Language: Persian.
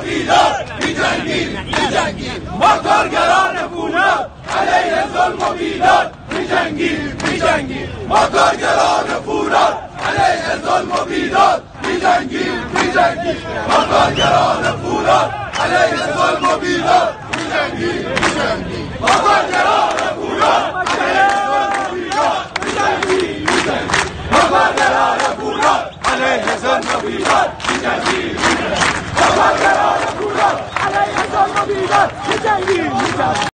بیدار میجنگیم ما کارگران فولاد علیه ظلم و بیداد میجنگیم ما کارگران فولاد علیه ظلم و بیداد میجنگیم ما کارگران فولاد علیه ظلم و بیداد میجنگیم ما کارگران فولاد علیه ظلم و بیداد میجنگیم ما کارگران فولاد علیه ظلم و بیداد میجنگیم ما کارگران فولاد علیه ظلم و بیداد میجنگیم